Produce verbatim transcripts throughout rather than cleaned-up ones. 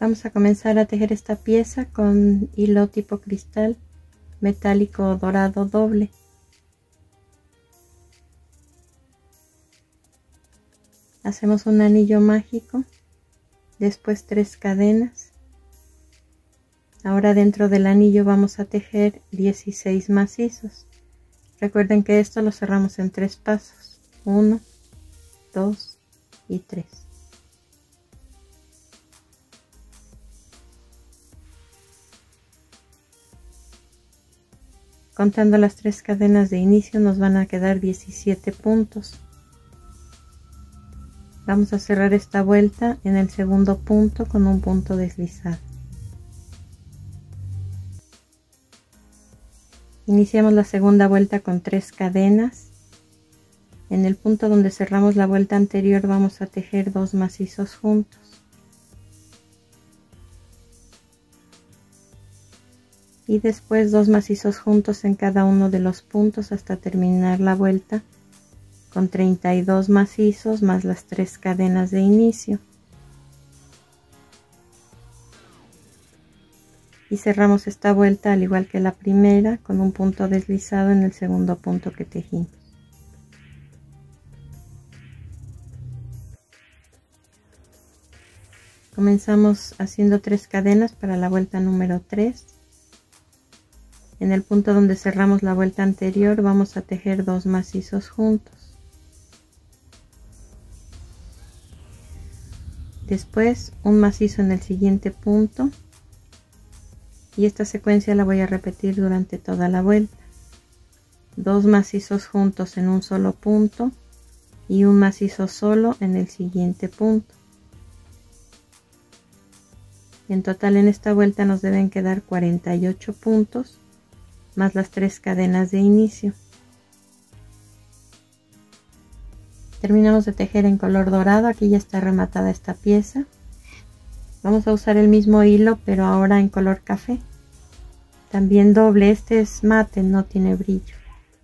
Vamos a comenzar a tejer esta pieza con hilo tipo cristal metálico dorado doble. Hacemos un anillo mágico, después tres cadenas. Ahora dentro del anillo vamos a tejer dieciséis macizos. Recuerden que esto lo cerramos en tres pasos, uno, dos y tres. Contando las tres cadenas de inicio nos van a quedar diecisiete puntos. Vamos a cerrar esta vuelta en el segundo punto con un punto deslizado. Iniciamos la segunda vuelta con tres cadenas. En el punto donde cerramos la vuelta anterior vamos a tejer dos macizos juntos. Y después dos macizos juntos en cada uno de los puntos hasta terminar la vuelta con treinta y dos macizos más las tres cadenas de inicio. Y cerramos esta vuelta al igual que la primera con un punto deslizado en el segundo punto que tejimos. Comenzamos haciendo tres cadenas para la vuelta número tres. En el punto donde cerramos la vuelta anterior vamos a tejer dos macizos juntos. Después un macizo en el siguiente punto. Y esta secuencia la voy a repetir durante toda la vuelta. Dos macizos juntos en un solo punto y un macizo solo en el siguiente punto. En total en esta vuelta nos deben quedar cuarenta y ocho puntos más las tres cadenas de inicio. Terminamos de tejer en color dorado. Aquí ya está rematada esta pieza. Vamos a usar el mismo hilo pero ahora en color café, también doble. Este es mate, no tiene brillo.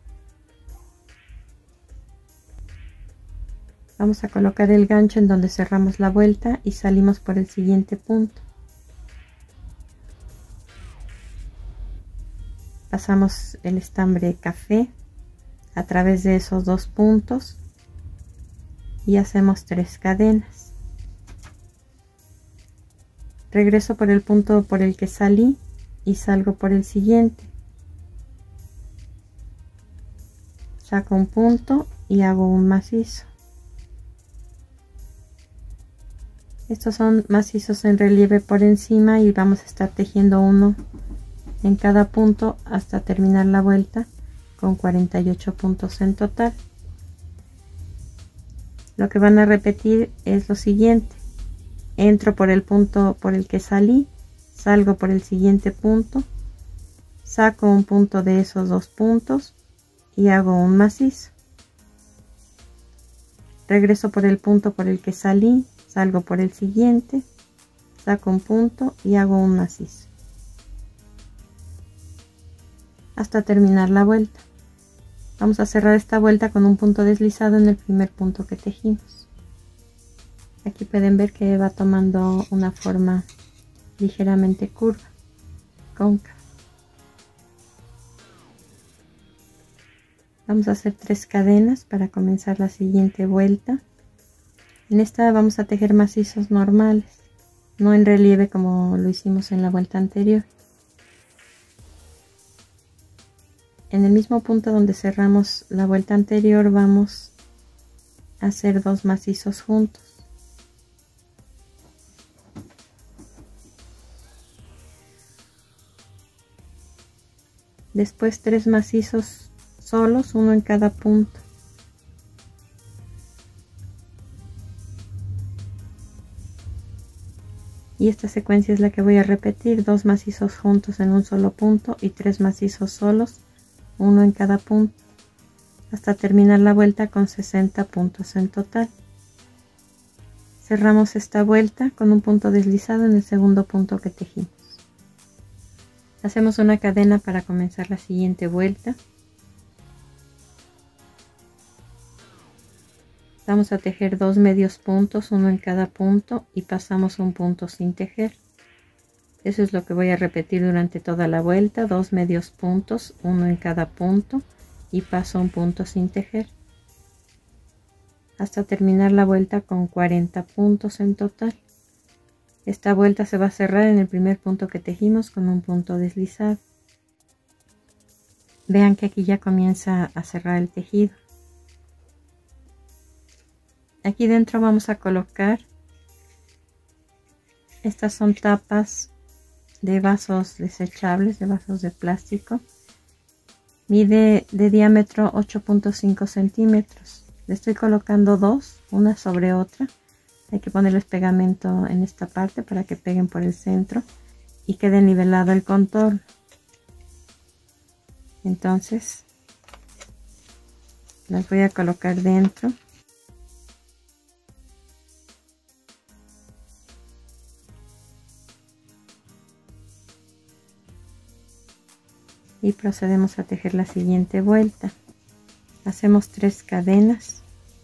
Vamos a colocar el gancho en donde cerramos la vuelta y salimos por el siguiente punto. Pasamos el estambre café a través de esos dos puntos y hacemos tres cadenas. Regreso por el punto por el que salí y salgo por el siguiente. Saco un punto y hago un macizo. Estos son macizos en relieve por encima y vamos a estar tejiendo uno en cada punto hasta terminar la vuelta con cuarenta y ocho puntos en total. Lo que van a repetir es lo siguiente: entro por el punto por el que salí, salgo por el siguiente punto, saco un punto de esos dos puntos y hago un macizo. Regreso por el punto por el que salí, salgo por el siguiente, saco un punto y hago un macizo hasta terminar la vuelta. Vamos a cerrar esta vuelta con un punto deslizado en el primer punto que tejimos. Aquí pueden ver que va tomando una forma ligeramente curva, cóncava. Vamos a hacer tres cadenas para comenzar la siguiente vuelta. En esta vamos a tejer macizos normales, no en relieve como lo hicimos en la vuelta anterior. En el mismo punto donde cerramos la vuelta anterior vamos a hacer dos macizos juntos. Después tres macizos solos, uno en cada punto. Y esta secuencia es la que voy a repetir: dos macizos juntos en un solo punto y tres macizos solos, uno en cada punto, hasta terminar la vuelta con sesenta puntos en total. Cerramos esta vuelta con un punto deslizado en el segundo punto que tejimos. Hacemos una cadena para comenzar la siguiente vuelta. Vamos a tejer dos medios puntos, uno en cada punto, y pasamos un punto sin tejer. Eso es lo que voy a repetir durante toda la vuelta, dos medios puntos, uno en cada punto, y paso un punto sin tejer hasta terminar la vuelta con cuarenta puntos en total. Esta vuelta se va a cerrar en el primer punto que tejimos con un punto deslizado. Vean que aquí ya comienza a cerrar el tejido. Aquí dentro vamos a colocar, estas son tapas de vasos desechables, de vasos de plástico. Mide de diámetro ocho punto cinco centímetros. Le estoy colocando dos, una sobre otra. Hay que ponerles pegamento en esta parte para que peguen por el centro y quede nivelado el contorno. Entonces las voy a colocar dentro. Y procedemos a tejer la siguiente vuelta. Hacemos tres cadenas.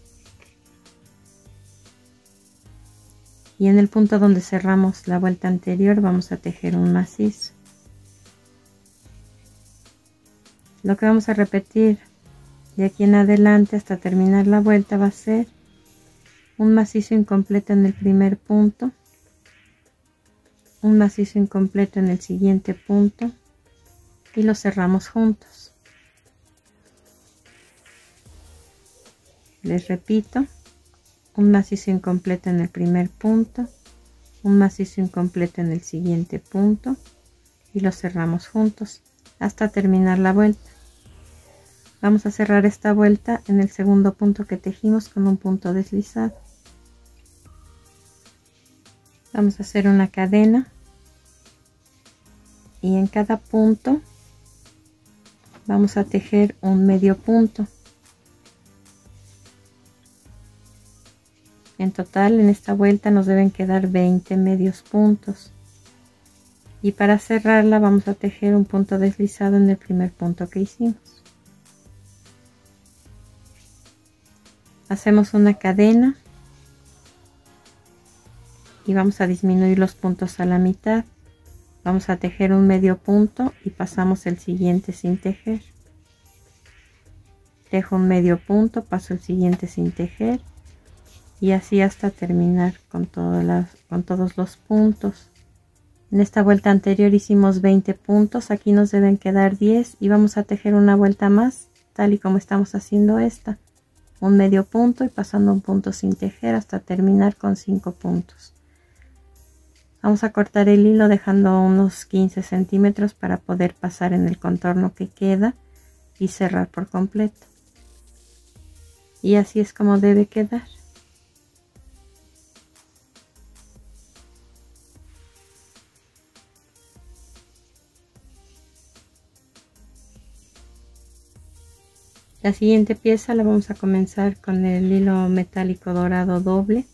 Y en el punto donde cerramos la vuelta anterior vamos a tejer un macizo. Lo que vamos a repetir de aquí en adelante hasta terminar la vuelta va a ser un macizo incompleto en el primer punto, un macizo incompleto en el siguiente punto y lo cerramos juntos. Les repito, un macizo incompleto en el primer punto, un macizo incompleto en el siguiente punto y lo cerramos juntos hasta terminar la vuelta. Vamos a cerrar esta vuelta en el segundo punto que tejimos con un punto deslizado. Vamos a hacer una cadena y en cada punto vamos a tejer un medio punto. En total en esta vuelta nos deben quedar veinte medios puntos. Y para cerrarla vamos a tejer un punto deslizado en el primer punto que hicimos. Hacemos una cadena y vamos a disminuir los puntos a la mitad. Vamos a tejer un medio punto y pasamos el siguiente sin tejer. Tejo un medio punto, paso el siguiente sin tejer y así hasta terminar con, todas las, con todos los puntos. En esta vuelta anterior hicimos veinte puntos, aquí nos deben quedar diez y vamos a tejer una vuelta más tal y como estamos haciendo esta. Un medio punto y pasando un punto sin tejer hasta terminar con cinco puntos. Vamos a cortar el hilo dejando unos quince centímetros para poder pasar en el contorno que queda y cerrar por completo. Y así es como debe quedar. La siguiente pieza la vamos a comenzar con el hilo metálico dorado doble.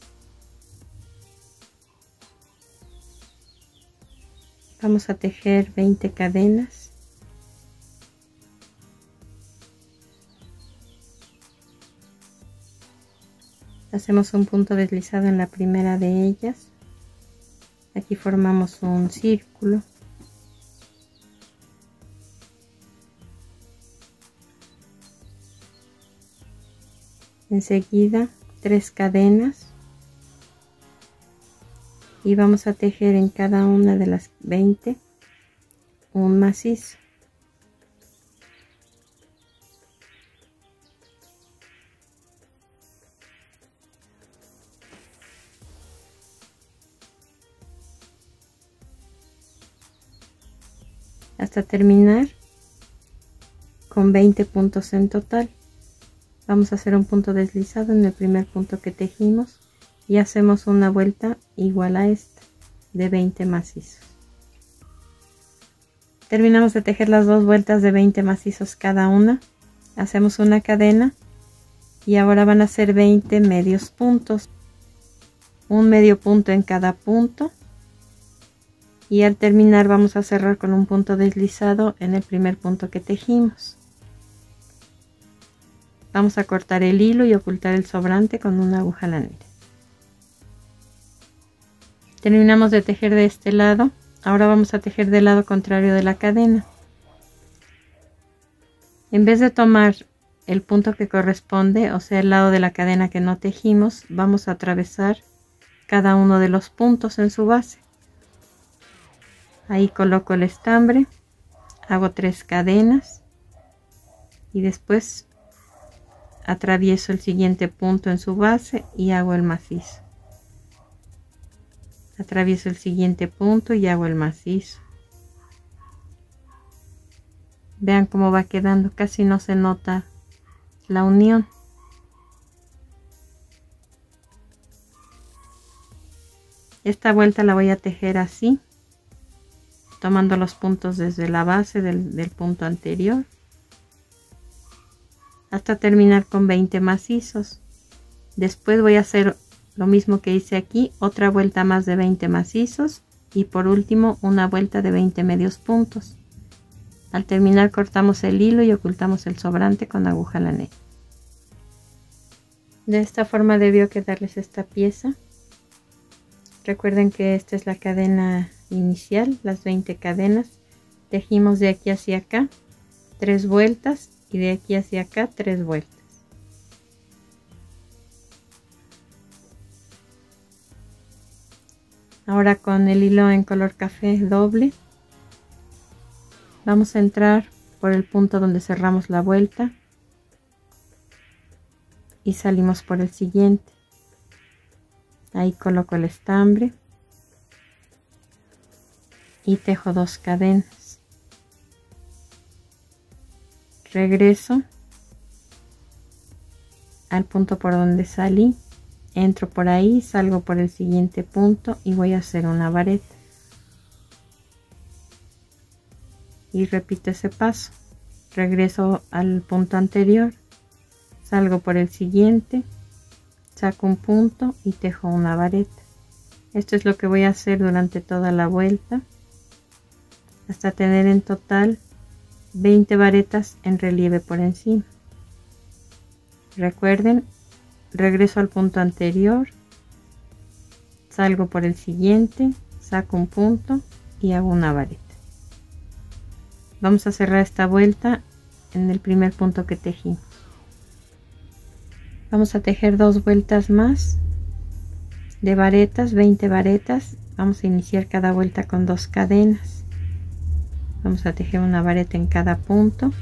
Vamos a tejer veinte cadenas. Hacemos un punto deslizado en la primera de ellas. Aquí formamos un círculo. Enseguida tres cadenas. Y vamos a tejer en cada una de las veinte un macizo. Hasta terminar con veinte puntos en total. Vamos a hacer un punto deslizado en el primer punto que tejimos y hacemos una vuelta igual a esta de veinte macizos. Terminamos de tejer las dos vueltas de veinte macizos cada una. Hacemos una cadena y ahora van a ser veinte medios puntos. Un medio punto en cada punto. Y al terminar vamos a cerrar con un punto deslizado en el primer punto que tejimos. Vamos a cortar el hilo y ocultar el sobrante con una aguja lanera. Terminamos de tejer de este lado Ahora vamos a tejer del lado contrario de la cadena. En vez de tomar el punto que corresponde, o sea el lado de la cadena que no tejimos, vamos a atravesar cada uno de los puntos en su base. Ahí coloco el estambre, hago tres cadenas y después atravieso el siguiente punto en su base y hago el macizo. Atravieso el siguiente punto y hago el macizo. Vean cómo va quedando, casi no se nota la unión. Esta vuelta la voy a tejer así, tomando los puntos desde la base del, del punto anterior, hasta terminar con veinte macizos. Después voy a hacer lo mismo que hice aquí, otra vuelta más de veinte macizos y por último una vuelta de veinte medios puntos. Al terminar cortamos el hilo y ocultamos el sobrante con aguja lanera. De esta forma debió quedarles esta pieza. Recuerden que esta es la cadena inicial, las veinte cadenas. Tejimos de aquí hacia acá tres vueltas y de aquí hacia acá tres vueltas. Ahora con el hilo en color café doble vamos a entrar por el punto donde cerramos la vuelta y salimos por el siguiente. Ahí coloco el estambre y tejo dos cadenas. Regreso al punto por donde salí, entro por ahí, salgo por el siguiente punto y voy a hacer una vareta. Y repito ese paso. Regreso al punto anterior, salgo por el siguiente, saco un punto y tejo una vareta. Esto es lo que voy a hacer durante toda la vuelta hasta tener en total veinte varetas en relieve por encima. Recuerden, regreso al punto anterior, salgo por el siguiente, saco un punto y hago una vareta. Vamos a cerrar esta vuelta en el primer punto que tejimos. Vamos a tejer dos vueltas más de varetas, veinte varetas. Vamos a iniciar cada vuelta con dos cadenas. Vamos a tejer una vareta en cada punto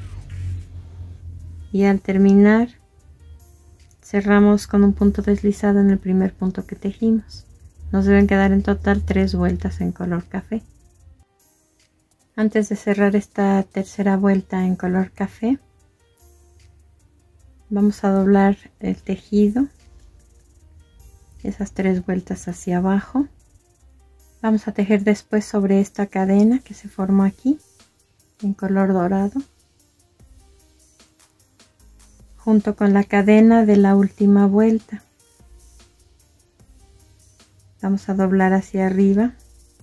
y al terminar cerramos con un punto deslizado en el primer punto que tejimos. Nos deben quedar en total tres vueltas en color café. Antes de cerrar esta tercera vuelta en color café, vamos a doblar el tejido, esas tres vueltas hacia abajo. Vamos a tejer después sobre esta cadena que se formó aquí en color dorado, junto con la cadena de la última vuelta. Vamos a doblar hacia arriba,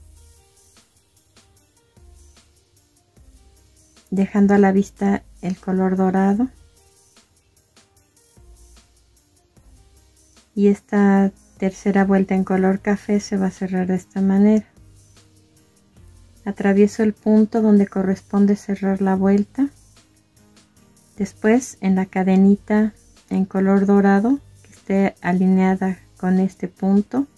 dejando a la vista el color dorado, y esta tercera vuelta en color café se va a cerrar de esta manera. Atravieso el punto donde corresponde cerrar la vuelta, después en la cadenita en color dorado que esté alineada con este punto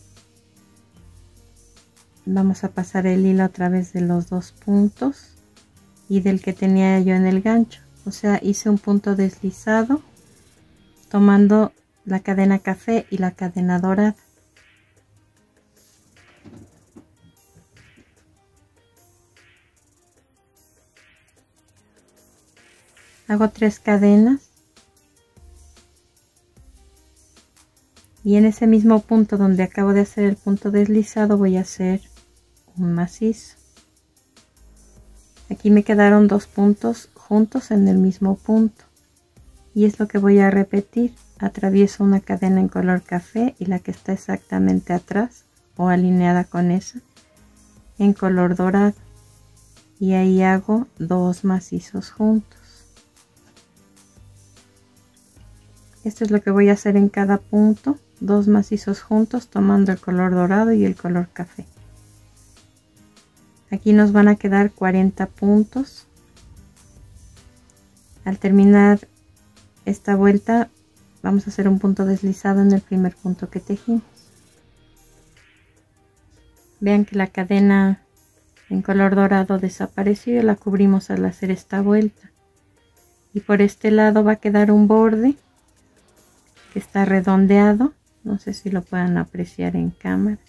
vamos a pasar el hilo a través de los dos puntos y del que tenía yo en el gancho, o sea, hice un punto deslizado tomando la cadena café y la cadena dorada. Hago tres cadenas y en ese mismo punto donde acabo de hacer el punto deslizado voy a hacer un macizo. Aquí me quedaron dos puntos juntos en el mismo punto y es lo que voy a repetir. Atravieso una cadena en color café y la que está exactamente atrás o alineada con esa en color dorado, y ahí hago dos macizos juntos. Esto es lo que voy a hacer en cada punto, dos macizos juntos tomando el color dorado y el color café. Aquí nos van a quedar cuarenta puntos. Al terminar esta vuelta vamos a hacer un punto deslizado en el primer punto que tejimos. Vean que la cadena en color dorado desapareció y la cubrimos al hacer esta vuelta. Y por este lado va a quedar un borde que está redondeado. No sé si lo puedan apreciar en cámara.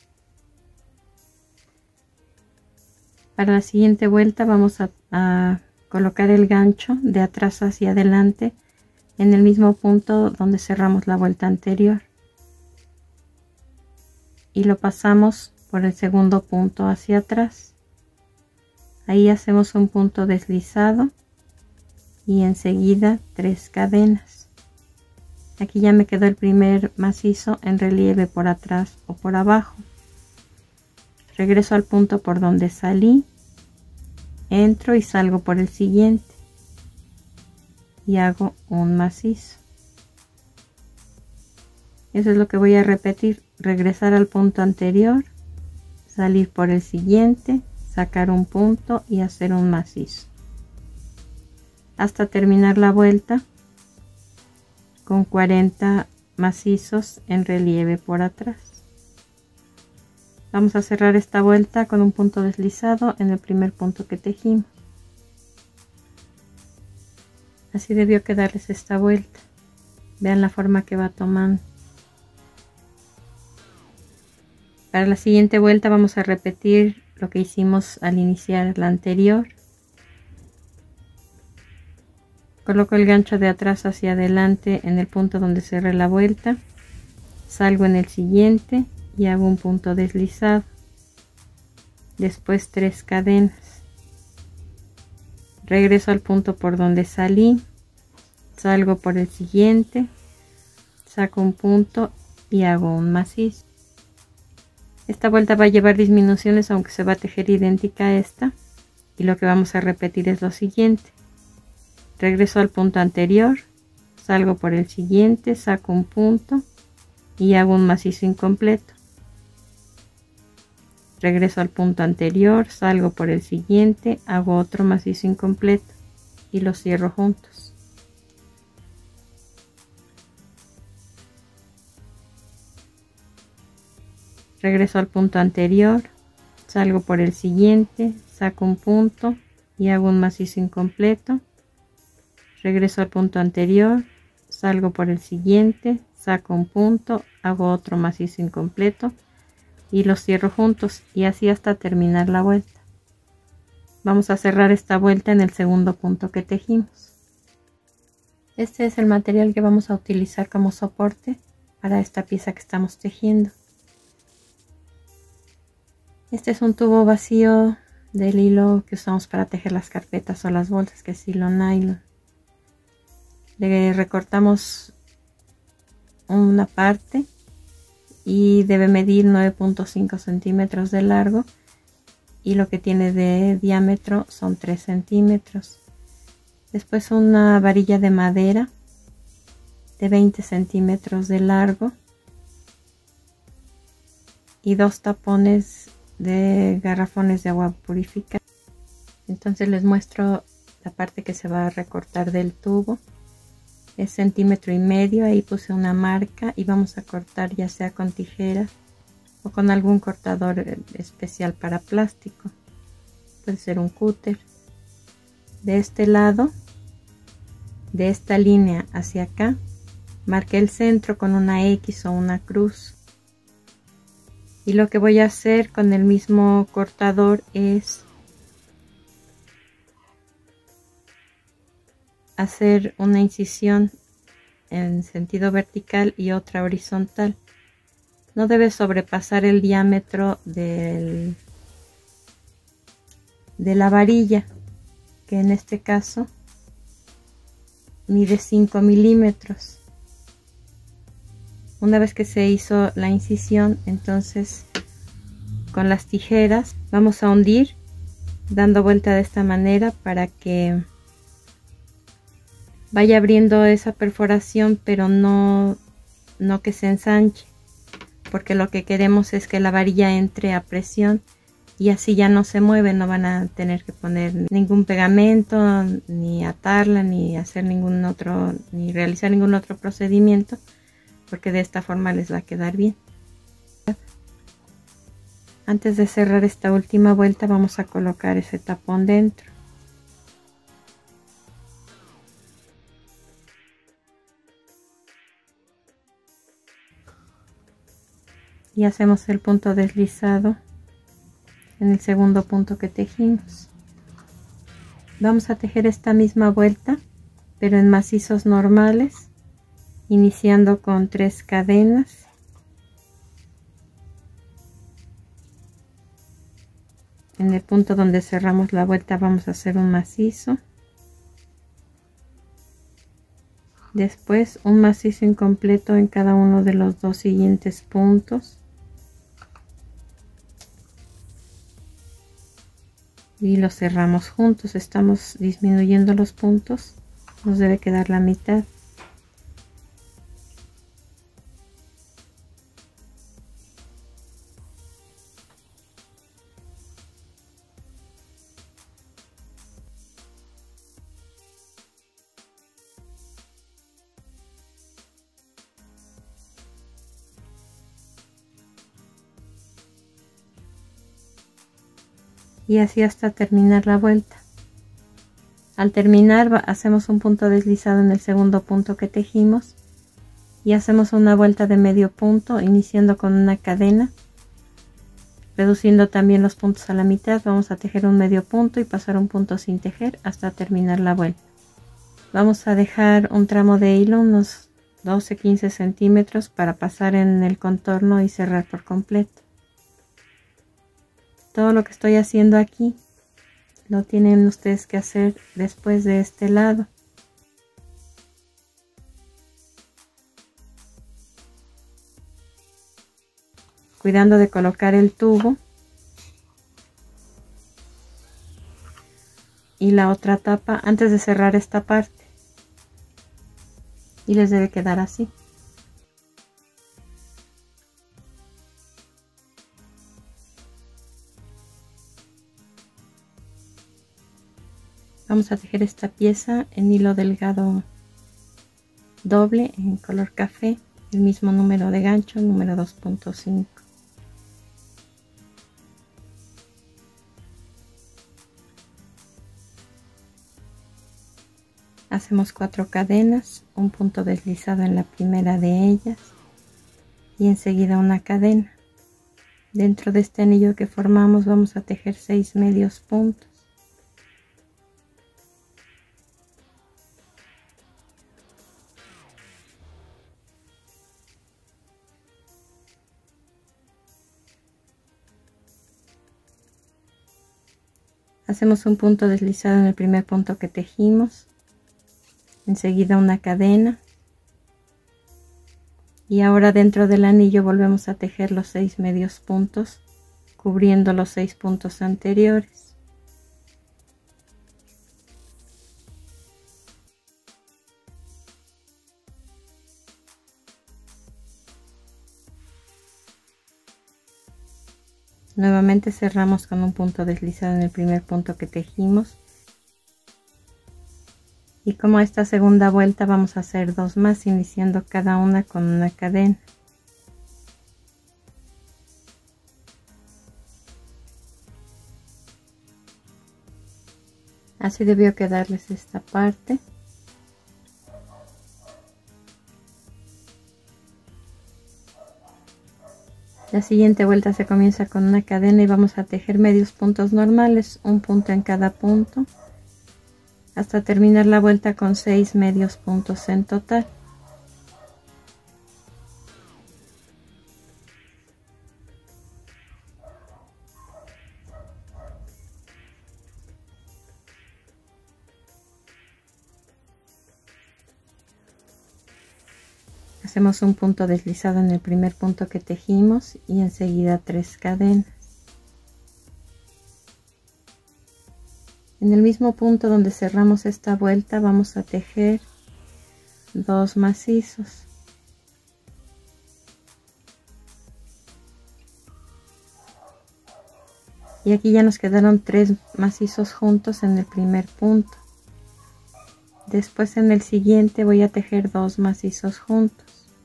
Para la siguiente vuelta vamos a, a colocar el gancho de atrás hacia adelante en el mismo punto donde cerramos la vuelta anterior. Y lo pasamos por el segundo punto hacia atrás. Ahí hacemos un punto deslizado y enseguida tres cadenas. Aquí ya me quedó el primer macizo en relieve por atrás o por abajo. Regreso al punto por donde salí, entro y salgo por el siguiente y hago un macizo. Eso es lo que voy a repetir: regresar al punto anterior, salir por el siguiente, sacar un punto y hacer un macizo hasta terminar la vuelta con cuarenta macizos en relieve por atrás. Vamos a cerrar esta vuelta con un punto deslizado en el primer punto que tejimos. Así debió quedarles esta vuelta. Vean la forma que va tomando. Para la siguiente vuelta vamos a repetir lo que hicimos al iniciar la anterior. Coloco el gancho de atrás hacia adelante en el punto donde cerré la vuelta. Salgo en el siguiente y hago un punto deslizado. Después tres cadenas. Regreso al punto por donde salí. Salgo por el siguiente. Saco un punto y hago un macizo. Esta vuelta va a llevar disminuciones, aunque se va a tejer idéntica a esta. Y lo que vamos a repetir es lo siguiente. Regreso al punto anterior. Salgo por el siguiente. Saco un punto y hago un macizo incompleto. Regreso al punto anterior, salgo por el siguiente, hago otro macizo incompleto y los cierro juntos. Regreso al punto anterior, salgo por el siguiente, saco un punto y hago un macizo incompleto. Regreso al punto anterior, salgo por el siguiente, saco un punto, hago otro macizo incompleto y los cierro juntos, y así hasta terminar la vuelta. Vamos a cerrar esta vuelta en el segundo punto que tejimos. Este es el material que vamos a utilizar como soporte para esta pieza que estamos tejiendo. Este es un tubo vacío del hilo que usamos para tejer las carpetas o las bolsas, que es hilo nylon. Le recortamos una parte y debe medir nueve punto cinco centímetros de largo, y lo que tiene de diámetro son tres centímetros. Después una varilla de madera de veinte centímetros de largo y dos tapones de garrafones de agua purificada. Entonces les muestro la parte que se va a recortar del tubo. Es centímetro y medio, ahí puse una marca y vamos a cortar ya sea con tijera o con algún cortador especial para plástico. Puede ser un cúter. De este lado, de esta línea hacia acá, marqué el centro con una X o una cruz. Y lo que voy a hacer con el mismo cortador es hacer una incisión en sentido vertical y otra horizontal. No debe sobrepasar el diámetro del, de la varilla, que en este caso mide cinco milímetros. Una vez que se hizo la incisión, entonces con las tijeras vamos a hundir dando vuelta de esta manera para que vaya abriendo esa perforación, pero no, no que se ensanche, porque lo que queremos es que la varilla entre a presión y así ya no se mueve, no van a tener que poner ningún pegamento, ni atarla, ni hacer ningún otro, ni realizar ningún otro procedimiento, porque de esta forma les va a quedar bien. Antes de cerrar esta última vuelta vamos a colocar ese tapón dentro. Y hacemos el punto deslizado en el segundo punto que tejimos. Vamos a tejer esta misma vuelta, pero en macizos normales, iniciando con tres cadenas. En el punto donde cerramos la vuelta vamos a hacer un macizo. Después un macizo incompleto en cada uno de los dos siguientes puntos. Y los cerramos juntos. Estamos disminuyendo los puntos, nos debe quedar la mitad. Y así hasta terminar la vuelta. Al terminar hacemos un punto deslizado en el segundo punto que tejimos y hacemos una vuelta de medio punto iniciando con una cadena, reduciendo también los puntos a la mitad. Vamos a tejer un medio punto y pasar un punto sin tejer hasta terminar la vuelta. Vamos a dejar un tramo de hilo, unos doce a quince centímetros, para pasar en el contorno y cerrar por completo. Todo lo que estoy haciendo aquí lo tienen ustedes que hacer después de este lado. Cuidando de colocar el tubo y la otra tapa antes de cerrar esta parte, y les debe quedar así. Vamos a tejer esta pieza en hilo delgado doble en color café, el mismo número de gancho, número dos punto cinco. Hacemos cuatro cadenas, un punto deslizado en la primera de ellas y enseguida una cadena. Dentro de este anillo que formamos vamos a tejer seis medios puntos. Hacemos un punto deslizado en el primer punto que tejimos, enseguida una cadena, y ahora dentro del anillo volvemos a tejer los seis medios puntos, cubriendo los seis puntos anteriores. Nuevamente cerramos con un punto deslizado en el primer punto que tejimos, y como esta segunda vuelta vamos a hacer dos más, iniciando cada una con una cadena. Así debió quedarles esta parte. La siguiente vuelta se comienza con una cadena y vamos a tejer medios puntos normales, un punto en cada punto, hasta terminar la vuelta con seis medios puntos en total. Hacemos un punto deslizado en el primer punto que tejimos y enseguida tres cadenas. En el mismo punto donde cerramos esta vuelta vamos a tejer dos macizos. Y aquí ya nos quedaron tres macizos juntos en el primer punto. Después en el siguiente voy a tejer dos macizos juntos.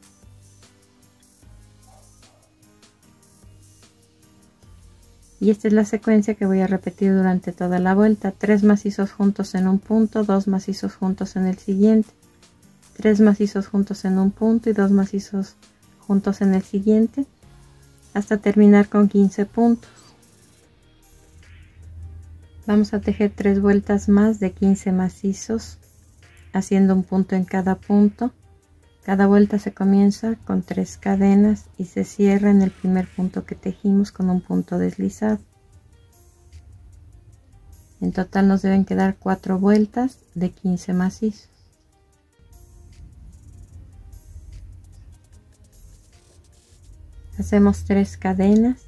Y esta es la secuencia que voy a repetir durante toda la vuelta. Tres macizos juntos en un punto, dos macizos juntos en el siguiente, tres macizos juntos en un punto y dos macizos juntos en el siguiente, hasta terminar con quince puntos. Vamos a tejer tres vueltas más de quince macizos, haciendo un punto en cada punto. Cada vuelta se comienza con tres cadenas y se cierra en el primer punto que tejimos con un punto deslizado. En total nos deben quedar cuatro vueltas de quince macizos. Hacemos tres cadenas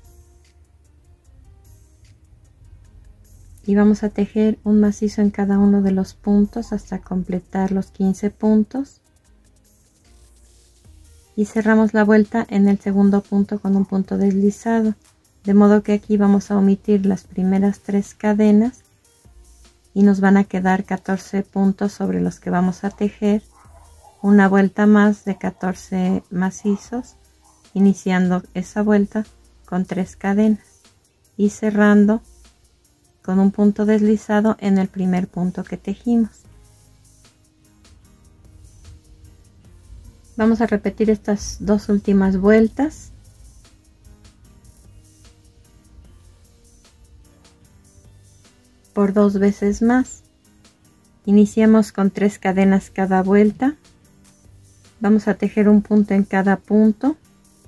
y vamos a tejer un macizo en cada uno de los puntos hasta completar los quince puntos. Y cerramos la vuelta en el segundo punto con un punto deslizado, de modo que aquí vamos a omitir las primeras tres cadenas y nos van a quedar catorce puntos sobre los que vamos a tejer una vuelta más de catorce macizos, iniciando esa vuelta con tres cadenas y cerrando con un punto deslizado en el primer punto que tejimos. Vamos a repetir estas dos últimas vueltas. Por dos veces más. Iniciamos con tres cadenas cada vuelta. Vamos a tejer un punto en cada punto.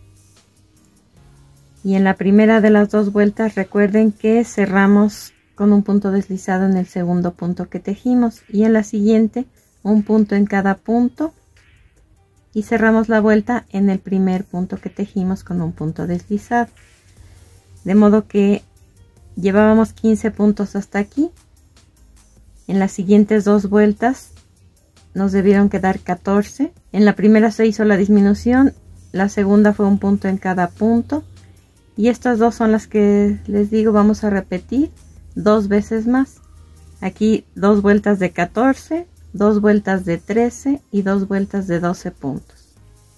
Y en la primera de las dos vueltas recuerden que cerramos con un punto deslizado en el segundo punto que tejimos. Y en la siguiente un punto en cada punto. Y cerramos la vuelta en el primer punto que tejimos con un punto deslizado, de modo que llevábamos quince puntos hasta aquí. En las siguientes dos vueltas nos debieron quedar catorce. En la primera se hizo la disminución, la segunda fue un punto en cada punto y estas dos son las que les digo vamos a repetir dos veces más. Aquí dos vueltas de catorce, dos vueltas de trece y dos vueltas de doce puntos.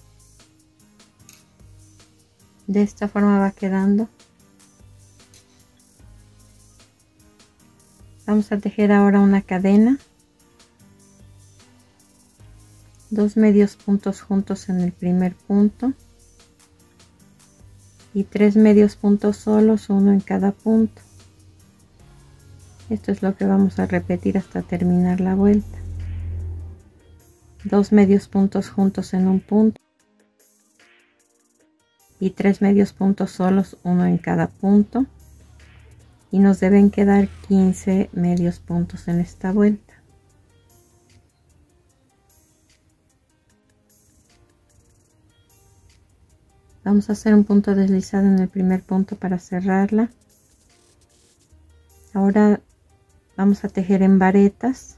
De esta forma va quedando. Vamos a tejer ahora una cadena, dos medios puntos juntos en el primer punto y tres medios puntos solos, uno en cada punto. Esto es lo que vamos a repetir hasta terminar la vuelta. Dos medios puntos juntos en un punto y tres medios puntos solos, uno en cada punto, y nos deben quedar quince medios puntos en esta vuelta. Vamos a hacer un punto deslizado en el primer punto para cerrarla. Ahora vamos a tejer en varetas.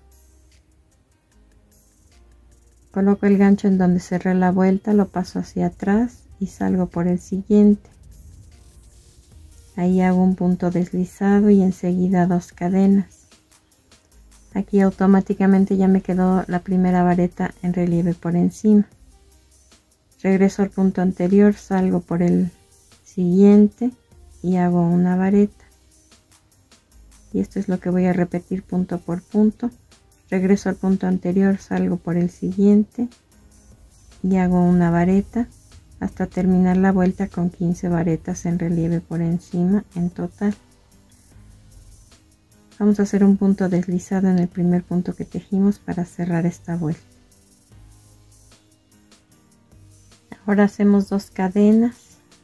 Coloco el gancho en donde cerré la vuelta, lo paso hacia atrás y salgo por el siguiente. Ahí hago un punto deslizado y enseguida dos cadenas. Aquí automáticamente ya me quedó la primera vareta en relieve por encima. Regreso al punto anterior, salgo por el siguiente y hago una vareta. Y esto es lo que voy a repetir punto por punto. Regreso al punto anterior, salgo por el siguiente y hago una vareta hasta terminar la vuelta con quince varetas en relieve por encima en total. Vamos a hacer un punto deslizado en el primer punto que tejimos para cerrar esta vuelta. Ahora hacemos dos cadenas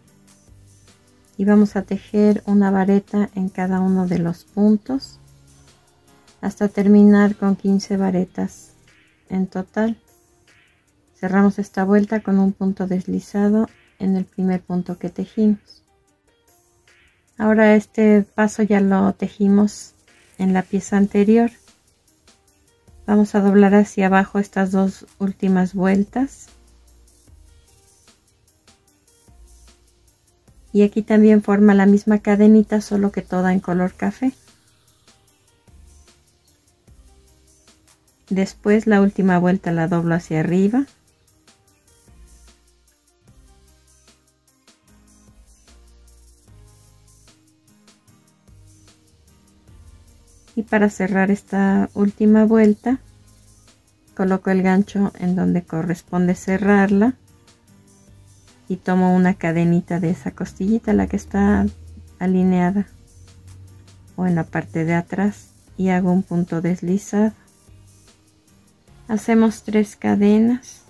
y vamos a tejer una vareta en cada uno de los puntos hasta terminar con quince varetas en total. Cerramos esta vuelta con un punto deslizado en el primer punto que tejimos. Ahora este paso ya lo tejimos en la pieza anterior. Vamos a doblar hacia abajo estas dos últimas vueltas Y aquí también forma la misma cadenita, solo que toda en color café. Después la última vuelta la doblo hacia arriba. Y para cerrar esta última vuelta, coloco el gancho en donde corresponde cerrarla y tomo una cadenita de esa costillita, la que está alineada o en la parte de atrás, y hago un punto deslizado. Hacemos tres cadenas.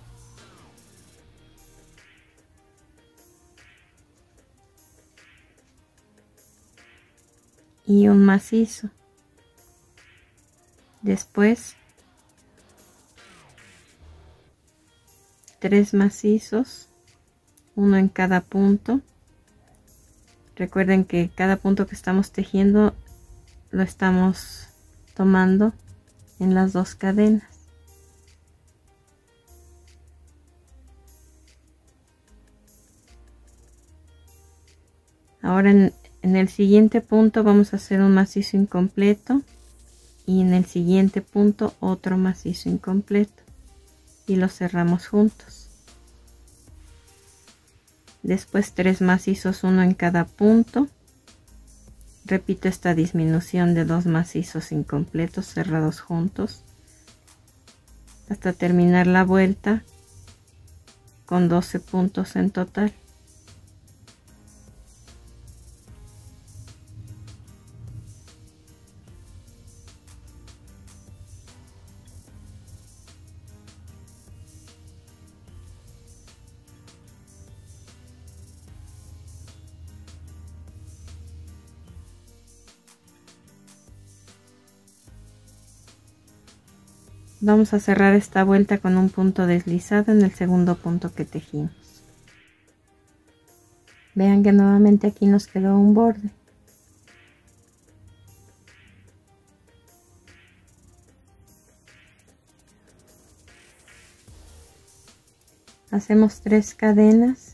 Y un macizo. Después tres macizos, uno en cada punto. Recuerden que cada punto que estamos tejiendo lo estamos tomando en las dos cadenas. Ahora en, en el siguiente punto vamos a hacer un macizo incompleto y en el siguiente punto otro macizo incompleto y lo cerramos juntos. Después tres macizos, uno en cada punto. Repito esta disminución de dos macizos incompletos cerrados juntos hasta terminar la vuelta con doce puntos en total. Vamos a cerrar esta vuelta con un punto deslizado en el segundo punto que tejimos. Vean que nuevamente aquí nos quedó un borde. Hacemos tres cadenas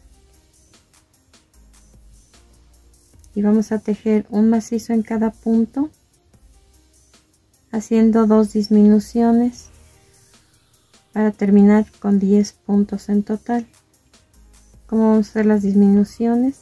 y vamos a tejer un macizo en cada punto, haciendo dos disminuciones para terminar con diez puntos en total. ¿Cómo vamos a hacer las disminuciones?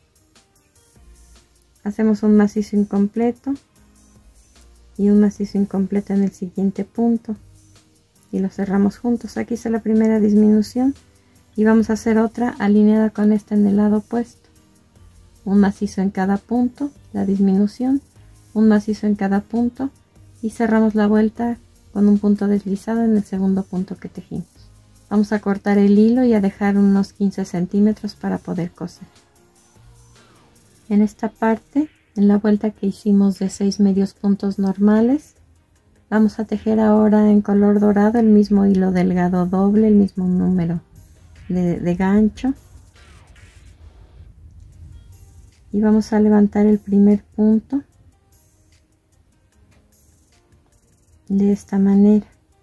Hacemos un macizo incompleto y un macizo incompleto en el siguiente punto y lo cerramos juntos. Aquí hice la primera disminución y vamos a hacer otra alineada con esta en el lado opuesto. Un macizo en cada punto, la disminución, un macizo en cada punto y cerramos la vuelta con un punto deslizado en el segundo punto que tejimos. Vamos a cortar el hilo y a dejar unos quince centímetros para poder coser. En esta parte, en la vuelta que hicimos de seis medios puntos normales, vamos a tejer ahora en color dorado el mismo hilo delgado doble, el mismo número de, de gancho, y vamos a levantar el primer punto de esta manera.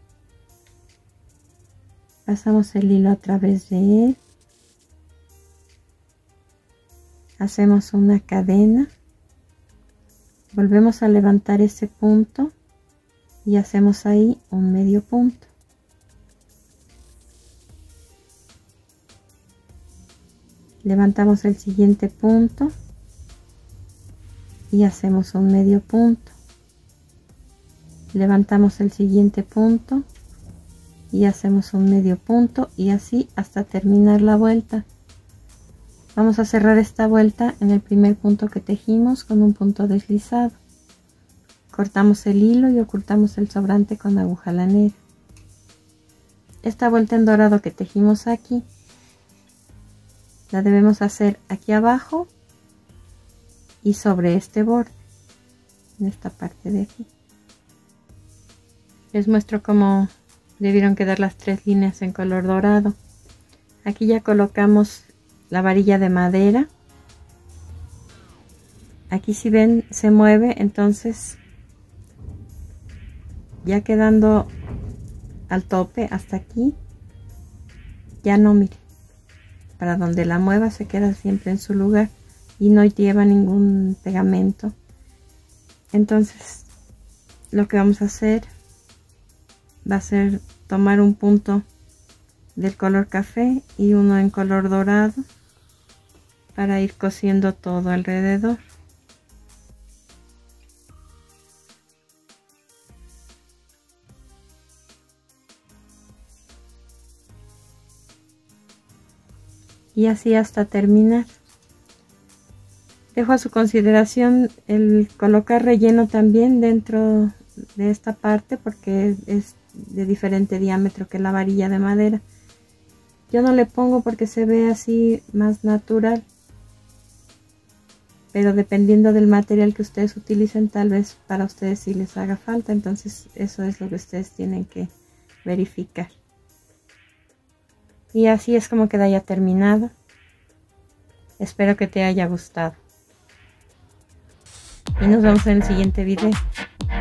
Pasamos el hilo a través de él, hacemos una cadena, volvemos a levantar ese punto y hacemos ahí un medio punto. Levantamos el siguiente punto y hacemos un medio punto. Levantamos el siguiente punto y hacemos un medio punto y así hasta terminar la vuelta. Vamos a cerrar esta vuelta en el primer punto que tejimos con un punto deslizado. Cortamos el hilo y ocultamos el sobrante con aguja lanera. Esta vuelta en dorado que tejimos aquí la debemos hacer aquí abajo y sobre este borde, en esta parte de aquí. Les muestro cómo debieron quedar las tres líneas en color dorado. Aquí ya colocamos la varilla de madera. Aquí si ven se mueve, entonces ya quedando al tope hasta aquí, ya no, miren, para donde la mueva se queda siempre en su lugar. y no lleva ningún pegamento. Entonces lo que vamos a hacer va a ser tomar un punto del color café y uno en color dorado para ir cosiendo todo alrededor. Y así hasta terminar. Dejo a su consideración el colocar relleno también dentro de esta parte, porque es de diferente diámetro que la varilla de madera. Yo no le pongo porque se ve así más natural, pero dependiendo del material que ustedes utilicen, tal vez para ustedes sí les haga falta. Entonces eso es lo que ustedes tienen que verificar. Y así es como queda ya terminado. Espero que te haya gustado. Y nos vemos en el siguiente video.